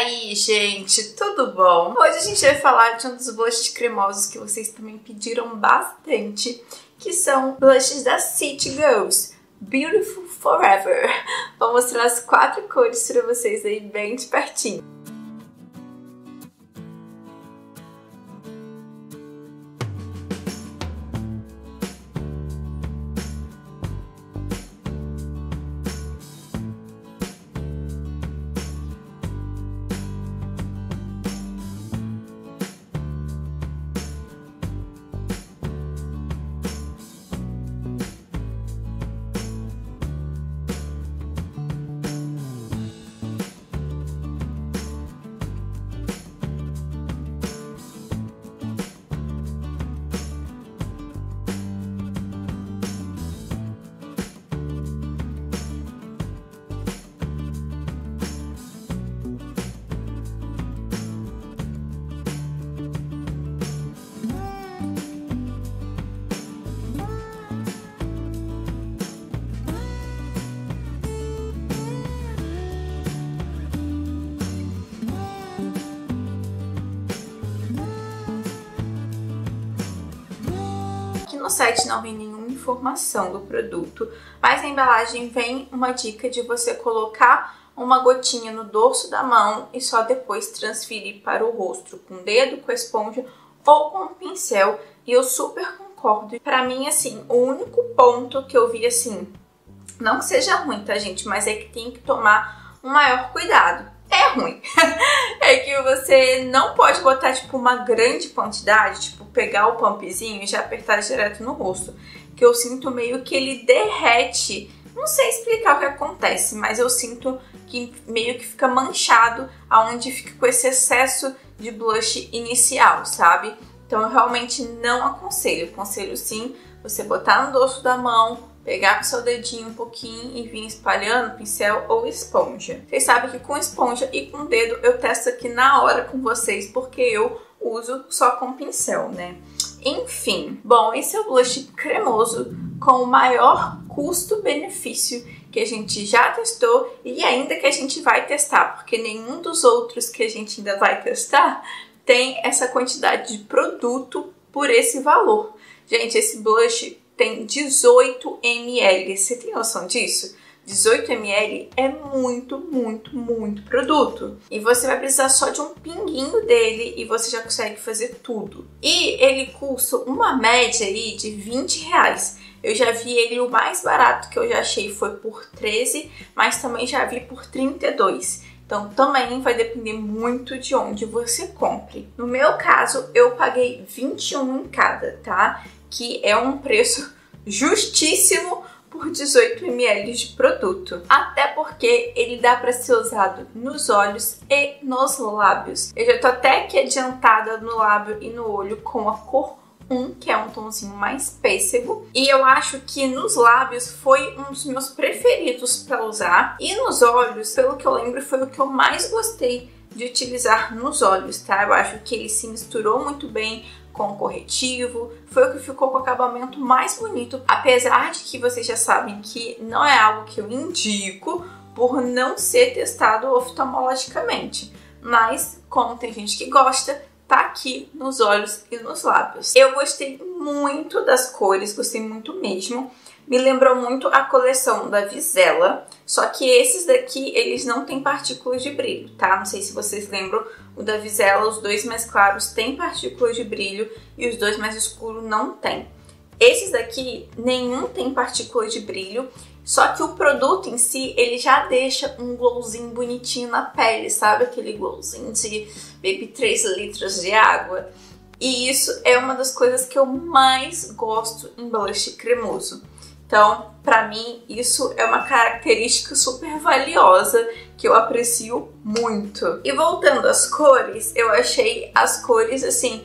aí, gente, tudo bom? Hoje a gente vai falar de um dos blushes cremosos que vocês também pediram bastante, que são blushes da City Girls, Beautiful Forever. Vou mostrar as 4 cores para vocês aí bem de pertinho. No site não vem nenhuma informação do produto, mas na embalagem vem uma dica de você colocar uma gotinha no dorso da mão e só depois transferir para o rosto com o dedo, com a esponja ou com o pincel. E eu super concordo. Pra mim, assim, o único ponto que eu vi, assim, não que seja ruim, tá, gente? Mas é que tem que tomar um maior cuidado. É ruim. É que você não pode botar, tipo, uma grande quantidade, tipo, pegar o pumpzinho e já apertar direto no rosto. Que eu sinto meio que ele derrete. Não sei explicar o que acontece, mas eu sinto que meio que fica manchado aonde fica com esse excesso de blush inicial, sabe? Então eu realmente não aconselho. Aconselho sim você botar no dorso da mão, pegar com seu dedinho um pouquinho e vir espalhando pincel ou esponja. Vocês sabem que com esponja e com dedo eu testo aqui na hora com vocês, porque eu uso só com pincel, né? Enfim, bom, esse é o blush cremoso com o maior custo-benefício que a gente já testou e ainda que a gente vai testar, porque nenhum dos outros que a gente ainda vai testar tem essa quantidade de produto por esse valor. Gente, esse blush tem 18 ml. Você tem noção disso? 18 ml é muito, muito, muito produto. E você vai precisar só de um pinguinho dele e você já consegue fazer tudo. E ele custa uma média aí de R$20. Eu já vi ele, o mais barato que eu já achei foi por 13, mas também já vi por 32. Então também vai depender muito de onde você compre. No meu caso, eu paguei 21 em cada, tá? Que é um preço justíssimo por 18 ml de produto. Até porque ele dá para ser usado nos olhos e nos lábios. Eu já tô até aqui adiantada no lábio e no olho com a cor 1, que é um tomzinho mais pêssego. E eu acho que nos lábios foi um dos meus preferidos para usar. E nos olhos, pelo que eu lembro, foi o que eu mais gostei de utilizar nos olhos, tá? Eu acho que ele se misturou muito bem com o corretivo, foi o que ficou com o acabamento mais bonito, apesar de que vocês já sabem que não é algo que eu indico por não ser testado oftalmologicamente, mas como tem gente que gosta, tá aqui nos olhos e nos lábios. Eu gostei muito das cores, gostei muito mesmo. Me lembrou muito a coleção da Vizela, só que esses daqui, eles não têm partículas de brilho, tá? Não sei se vocês lembram, o da Vizela, os dois mais claros têm partículas de brilho e os dois mais escuros não tem. Esses daqui, nenhum tem partículas de brilho, só que o produto em si, ele já deixa um glowzinho bonitinho na pele, sabe? Aquele glowzinho de bebi 3 litros de água. E isso é uma das coisas que eu mais gosto em blush cremoso. Então, pra mim, isso é uma característica super valiosa que eu aprecio muito. E voltando às cores, eu achei as cores, assim,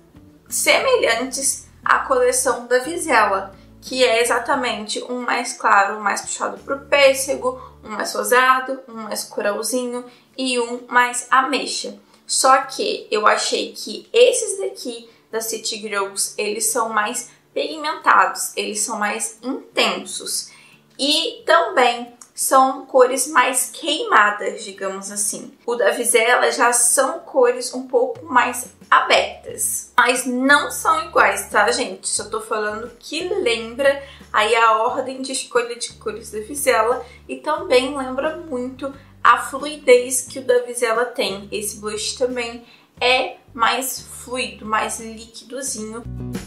semelhantes à coleção da Vizela, que é exatamente um mais claro, um mais puxado pro pêssego, um mais rosado, um mais coralzinho e um mais ameixa. Só que eu achei que esses daqui da City Girls, eles são mais pigmentados, eles são mais intensos. E também são cores mais queimadas, digamos assim. O da Vizela já são cores um pouco mais abertas. Mas não são iguais, tá, gente? Só tô falando que lembra aí a ordem de escolha de cores da Vizela e também lembra muito a fluidez que o da Vizela tem. Esse blush também é mais fluido, mais líquidozinho.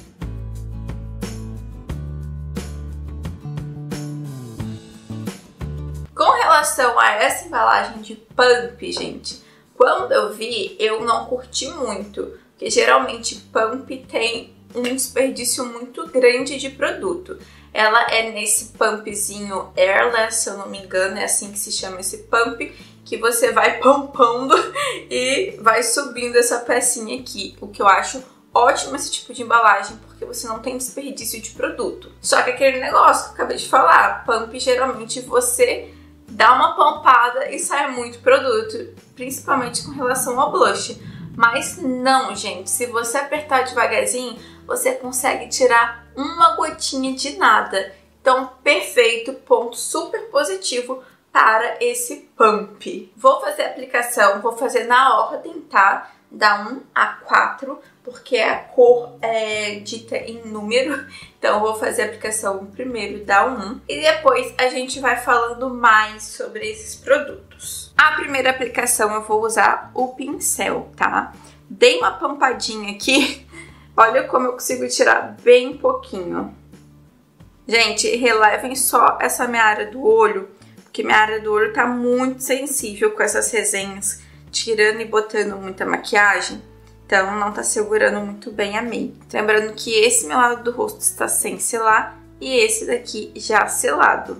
Com relação a essa embalagem de pump, gente, quando eu vi, eu não curti muito, porque geralmente pump tem um desperdício muito grande de produto. Ela é nesse pumpzinho Airless, se eu não me engano, é assim que se chama esse pump, que você vai pampando e vai subindo essa pecinha aqui, o que eu acho ótimo esse tipo de embalagem, porque você não tem desperdício de produto. Só que aquele negócio que eu acabei de falar, pump geralmente você dá uma pampada e sai muito produto, principalmente com relação ao blush. Mas não, gente, se você apertar devagarzinho, você consegue tirar uma gotinha de nada. Então, perfeito, ponto super positivo para esse pump. Vou fazer a aplicação, vou fazer na ordem, tá? Da 1 a 4, porque a cor é dita em número. Então, eu vou fazer a aplicação primeiro da 1 e depois a gente vai falando mais sobre esses produtos. A primeira aplicação eu vou usar o pincel, tá? Dei uma pampadinha aqui. Olha como eu consigo tirar bem pouquinho. Gente, relevem só essa minha área do olho, porque minha área do olho tá muito sensível com essas resenhas, tirando e botando muita maquiagem. Então, não tá segurando muito bem a make. Lembrando que esse meu lado do rosto está sem selar e esse daqui já selado.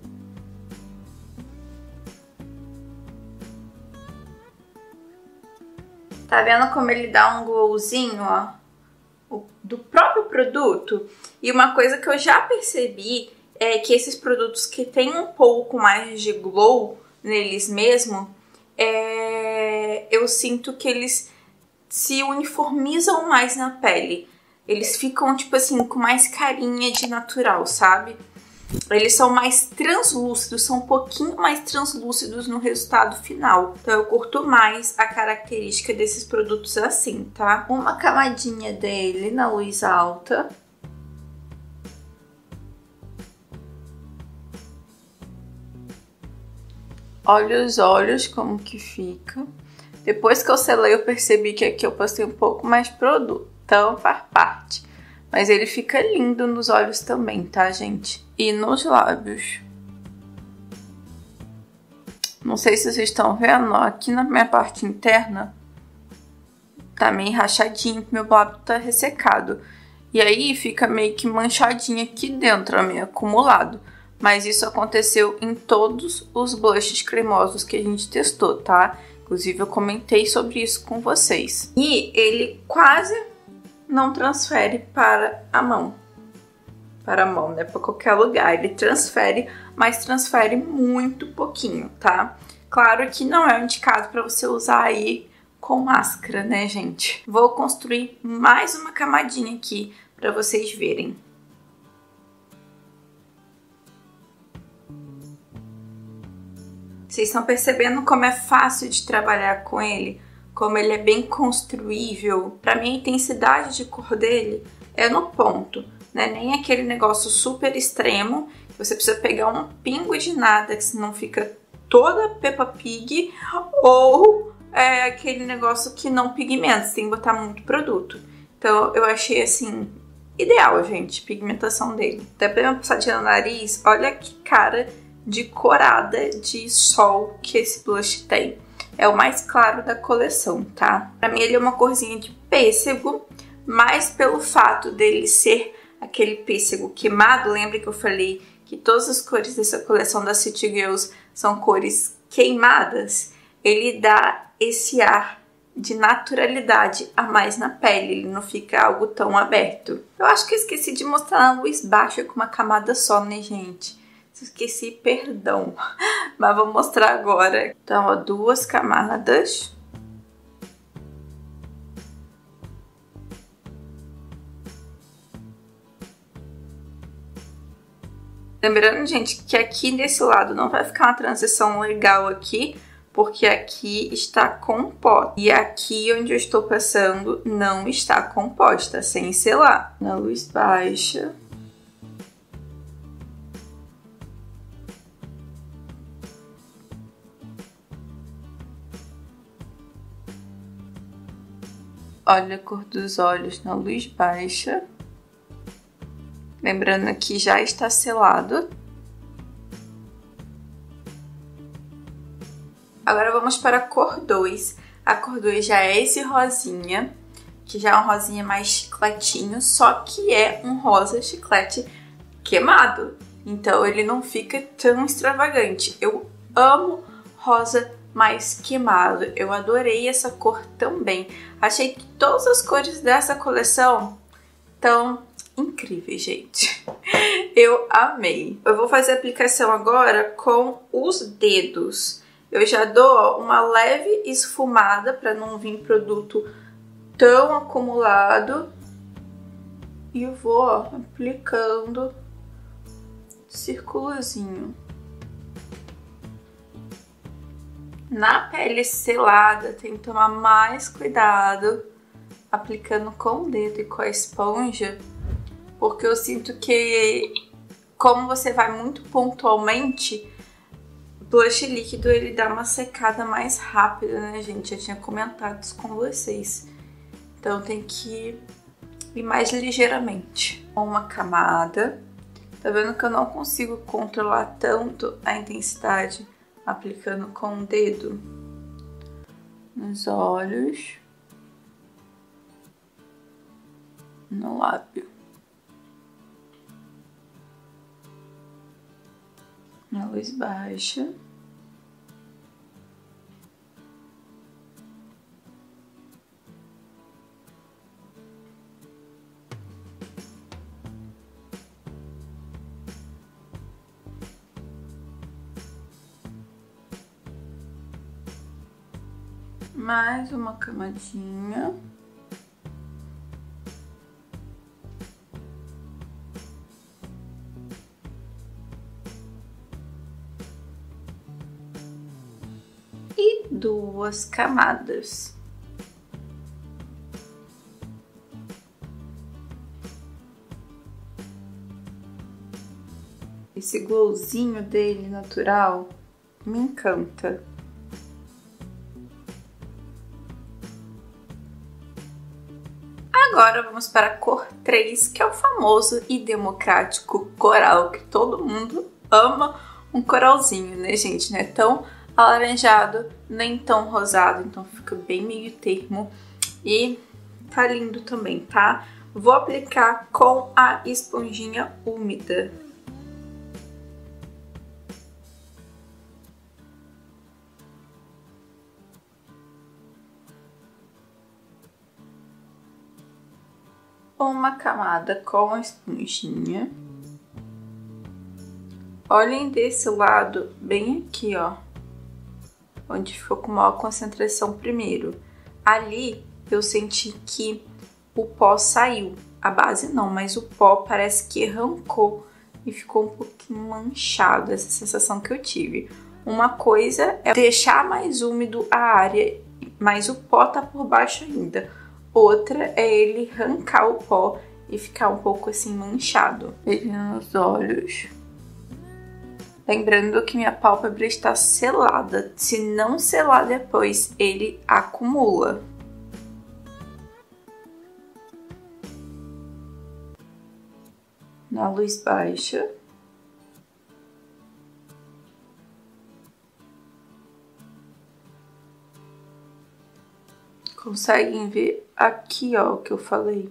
Tá vendo como ele dá um glowzinho, ó? Do próprio produto. E uma coisa que eu já percebi é que esses produtos que tem um pouco mais de glow neles mesmo, eu sinto que eles se uniformizam mais na pele. Eles ficam, tipo assim, com mais carinha de natural, sabe? Eles são mais translúcidos, são um pouquinho mais translúcidos no resultado final. Então eu curto mais a característica desses produtos assim, tá? Uma camadinha dele na luz alta. Olha os olhos como que fica. Depois que eu selei eu percebi que aqui eu passei um pouco mais de produto, então faz parte. Mas ele fica lindo nos olhos também, tá, gente? E nos lábios. Não sei se vocês estão vendo, ó, aqui na minha parte interna tá meio rachadinho, meu lábio tá ressecado. E aí fica meio que manchadinho aqui dentro, ó, meio acumulado. Mas isso aconteceu em todos os blushes cremosos que a gente testou, tá? Inclusive eu comentei sobre isso com vocês. E ele quase não transfere para a mão. Para a mão, né? Para qualquer lugar. Ele transfere, mas transfere muito pouquinho, tá? Claro que não é indicado para você usar aí com máscara, né, gente? Vou construir mais uma camadinha aqui para vocês verem. Vocês estão percebendo como é fácil de trabalhar com ele? Como ele é bem construível. Para mim, a intensidade de cor dele é no ponto, né? Nem aquele negócio super extremo, que você precisa pegar um pingo de nada, que senão fica toda Peppa Pig, ou aquele negócio que não pigmenta, você tem que botar muito produto. Então, eu achei, assim, ideal, gente, a pigmentação dele. Até pra uma passadinha no nariz, olha que cara de corada de sol que esse blush tem. É o mais claro da coleção, tá? Pra mim ele é uma corzinha de pêssego, mas pelo fato dele ser aquele pêssego queimado, lembra que eu falei que todas as cores dessa coleção da City Girls são cores queimadas? Ele dá esse ar de naturalidade a mais na pele, ele não fica algo tão aberto. Eu acho que eu esqueci de mostrar na luz baixa com uma camada só, né, gente? Esqueci, perdão, mas vou mostrar agora. Então, ó, 2 camadas. Lembrando, gente, que aqui desse lado não vai ficar uma transição legal aqui, porque aqui está com pó. E aqui onde eu estou passando não está com pó, está sem selar. Na luz baixa. Olha a cor dos olhos na luz baixa. Lembrando que já está selado. Agora vamos para a cor 2. A cor 2 já é esse rosinha, que já é um rosinha mais chicletinho, só que é um rosa chiclete queimado. Então ele não fica tão extravagante. Eu amo rosa mais queimado. Eu adorei essa cor também. Achei que todas as cores dessa coleção estão incríveis, gente. Eu amei. Eu vou fazer a aplicação agora com os dedos. Eu já dou uma leve esfumada para não vir produto tão acumulado. E eu vou aplicando círculozinho. Na pele selada, tem que tomar mais cuidado aplicando com o dedo e com a esponja, porque eu sinto que, como você vai muito pontualmente, o blush líquido ele dá uma secada mais rápida, né, gente? Eu tinha comentado isso com vocês. Então tem que ir mais ligeiramente. Uma camada. Tá vendo que eu não consigo controlar tanto a intensidade aplicando com o dedo nos olhos, no lábio, na luz baixa. Mais uma camadinha. E 2 camadas. Esse glowzinho dele natural me encanta. Agora vamos para a cor 3, que é o famoso e democrático coral, que todo mundo ama um coralzinho, né, gente? Não é tão alaranjado, nem tão rosado, então fica bem meio termo e tá lindo também, tá? Vou aplicar com a esponjinha úmida. Uma camada com a esponjinha. Olhem desse lado, bem aqui, ó, onde ficou com maior concentração primeiro. Ali eu senti que o pó saiu, a base não, mas o pó parece que arrancou e ficou um pouquinho manchado, essa sensação que eu tive. Uma coisa é deixar mais úmido a área, mas o pó tá por baixo ainda. Outra é ele arrancar o pó e ficar um pouco assim manchado. Ele nos olhos. Lembrando que minha pálpebra está selada. Se não selar depois, ele acumula. Na luz baixa. Conseguem ver aqui, ó, o que eu falei?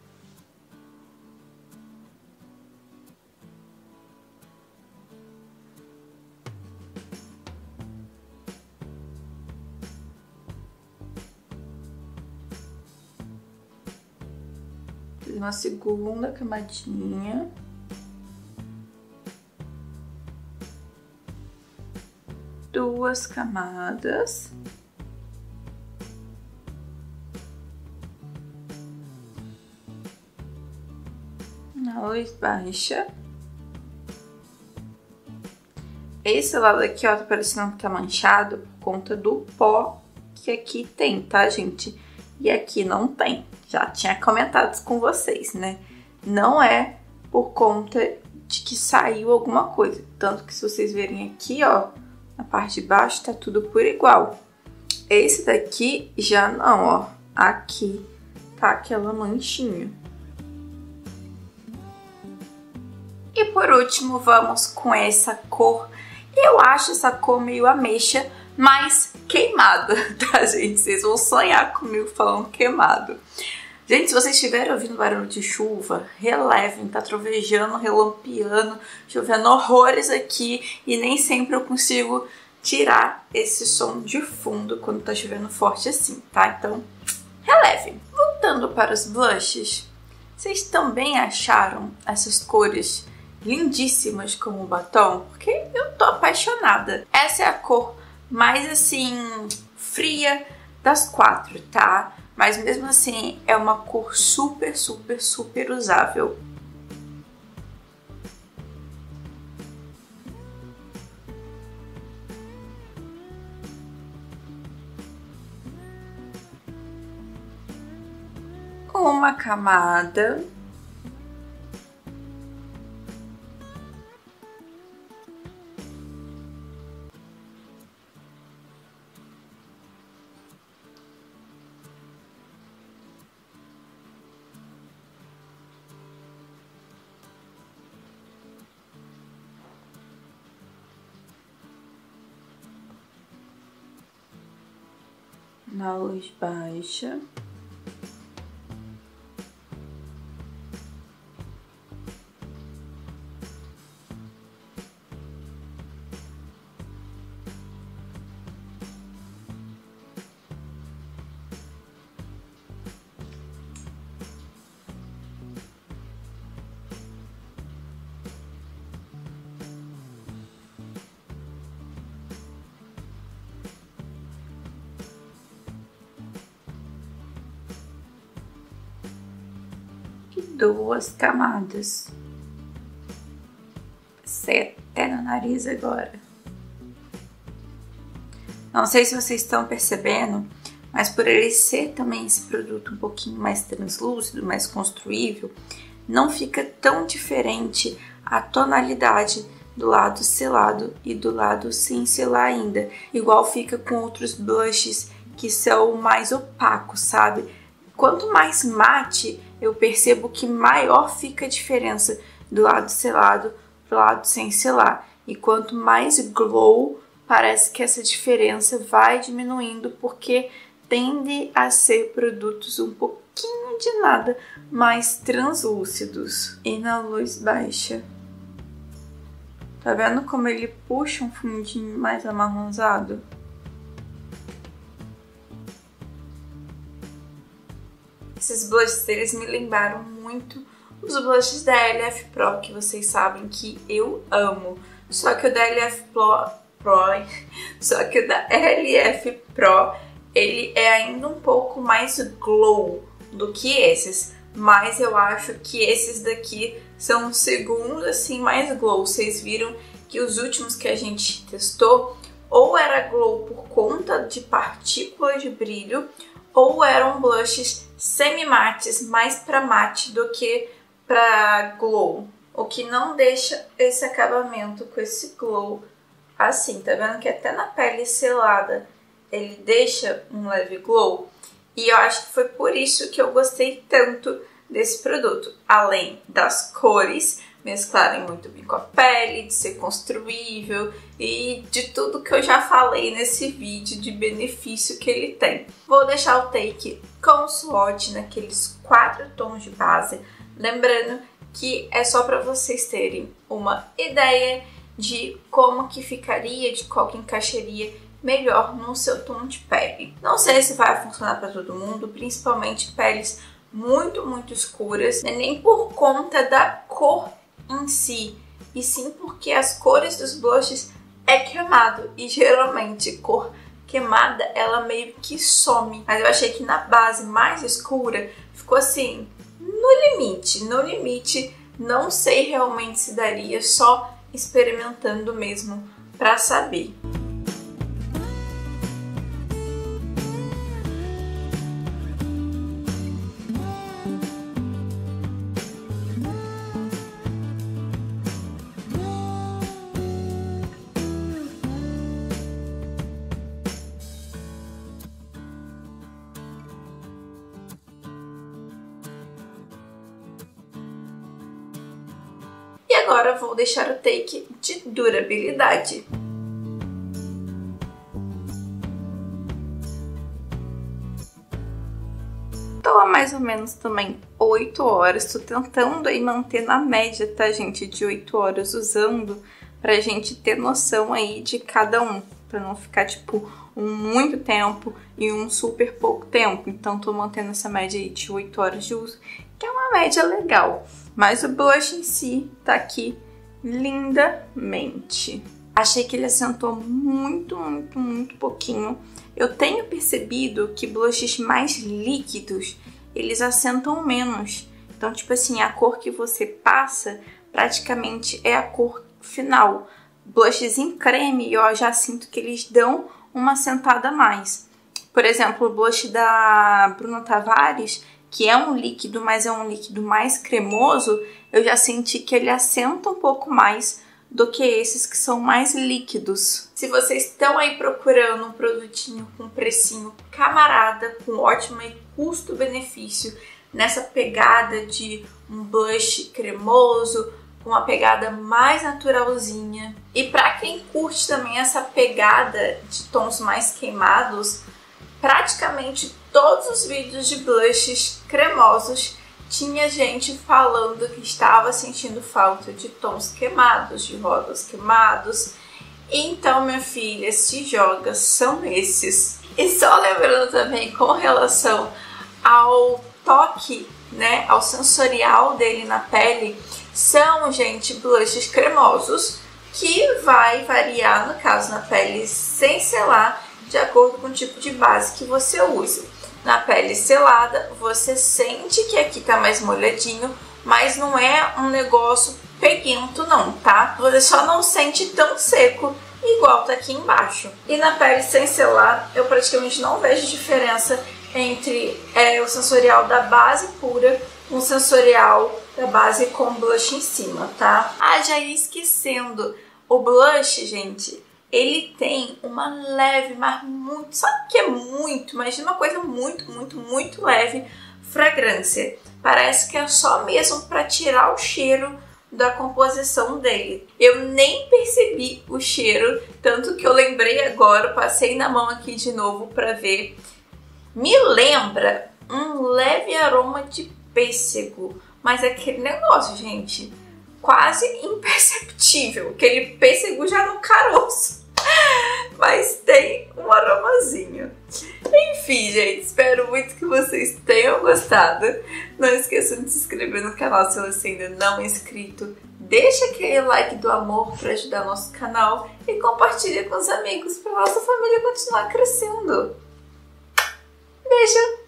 Fiz uma segunda camadinha. Duas camadas. Na luz baixa. Esse lado aqui, ó, tá parecendo que tá manchado por conta do pó que aqui tem, tá, gente? E aqui não tem. Já tinha comentado com vocês, né? Não é por conta de que saiu alguma coisa. Tanto que se vocês verem aqui, ó, na parte de baixo tá tudo por igual. Esse daqui já não, ó. Aqui tá aquela manchinha. E por último, vamos com essa cor. Eu acho essa cor meio ameixa, mas queimada, tá, gente? Vocês vão sonhar comigo falando queimado. Gente, se vocês estiverem ouvindo barulho de chuva, relevem, tá trovejando, relampeando, chovendo horrores aqui e nem sempre eu consigo tirar esse som de fundo quando tá chovendo forte assim, tá? Então, relevem. Voltando para os blushes, vocês também acharam essas cores lindíssimas como batom? Porque eu tô apaixonada. Essa é a cor mais assim fria das 4, tá? Mas mesmo assim é uma cor super, super, super usável. Uma camada. Na luz baixa. Duas camadas. Passei até no nariz agora. Não sei se vocês estão percebendo, mas por ele ser também esse produto um pouquinho mais translúcido, mais construível, não fica tão diferente a tonalidade do lado selado e do lado sem selar ainda. Igual fica com outros blushes que são mais opacos, sabe? Quanto mais mate, eu percebo que maior fica a diferença do lado selado pro lado sem selar. E quanto mais glow, parece que essa diferença vai diminuindo, porque tende a ser produtos um pouquinho de nada mais translúcidos. E na luz baixa, tá vendo como ele puxa um fundinho mais amarronzado? Esses blushes, eles me lembraram muito os blushes da LF Pro, que vocês sabem que eu amo. Só que o da LF Pro, ele é ainda um pouco mais glow do que esses. Mas eu acho que esses daqui são o segundo, assim, mais glow. Vocês viram que os últimos que a gente testou, ou era glow por conta de partículas de brilho, ou eram blushes semi-mates, mais para mate do que para glow. O que não deixa esse acabamento com esse glow assim. Tá vendo que até na pele selada ele deixa um leve glow? E eu acho que foi por isso que eu gostei tanto desse produto. Além das cores mesclarem muito bem com a pele, de ser construível e de tudo que eu já falei nesse vídeo de benefício que ele tem. Vou deixar o take com swatch naqueles 4 tons de base, lembrando que é só para vocês terem uma ideia de como que ficaria, de qual que encaixaria melhor no seu tom de pele. Não sei se vai funcionar para todo mundo, principalmente peles muito, muito escuras, nem por conta da cor em si, e sim porque as cores dos blushes é queimado, e geralmente cor queimada ela meio que some. Mas eu achei que na base mais escura ficou assim, no limite. Não sei realmente se daria, só experimentando mesmo para saber. E agora vou deixar o take de durabilidade. Tô há mais ou menos também 8 horas, tô tentando aí manter na média, tá, gente, de 8 horas usando, pra gente ter noção aí de cada um, pra não ficar tipo um muito tempo e um super pouco tempo. Então tô mantendo essa média aí de 8 horas de uso, que é uma média legal. Mas o blush em si tá aqui lindamente. Achei que ele assentou muito pouquinho. Eu tenho percebido que blushes mais líquidos, eles assentam menos. Então, tipo assim, a cor que você passa praticamente é a cor final. Blushes em creme, eu já sinto que eles dão uma assentada a mais. Por exemplo, o blush da Bruna Tavares, que é um líquido, mas é um líquido mais cremoso, eu já senti que ele assenta um pouco mais do que esses que são mais líquidos. Se vocês estão aí procurando um produtinho com precinho camarada, com ótimo custo-benefício, nessa pegada de um blush cremoso, com uma pegada mais naturalzinha, e para quem curte também essa pegada de tons mais queimados, praticamente todos os vídeos de blushes cremosos tinha gente falando que estava sentindo falta de tons queimados, de rótulos queimados. Então, minha filha, se joga, são esses. E só lembrando também com relação ao toque, né, ao sensorial dele na pele, são, gente, blushes cremosos que vai variar, no caso, na pele sem selar, de acordo com o tipo de base que você use. Na pele selada, você sente que aqui tá mais molhadinho, mas não é um negócio peguento não, tá? Você só não sente tão seco igual tá aqui embaixo. E na pele sem selar, eu praticamente não vejo diferença entre o sensorial da base pura com o sensorial da base com blush em cima, tá? Ah, já ia esquecendo, o blush, gente, ele tem uma leve, mas muito, sabe o que é muito? Imagina uma coisa muito leve, fragrância. Parece que é só mesmo para tirar o cheiro da composição dele. Eu nem percebi o cheiro, tanto que eu lembrei agora, passei na mão aqui de novo para ver. Me lembra um leve aroma de pêssego, mas aquele negócio, gente, quase imperceptível, aquele pêssego já no caroço. Mas tem um aromazinho. Enfim, gente, espero muito que vocês tenham gostado. Não esqueçam de se inscrever no canal se você ainda não é inscrito. Deixa aquele like do amor para ajudar nosso canal e compartilha com os amigos para nossa família continuar crescendo. Beijo!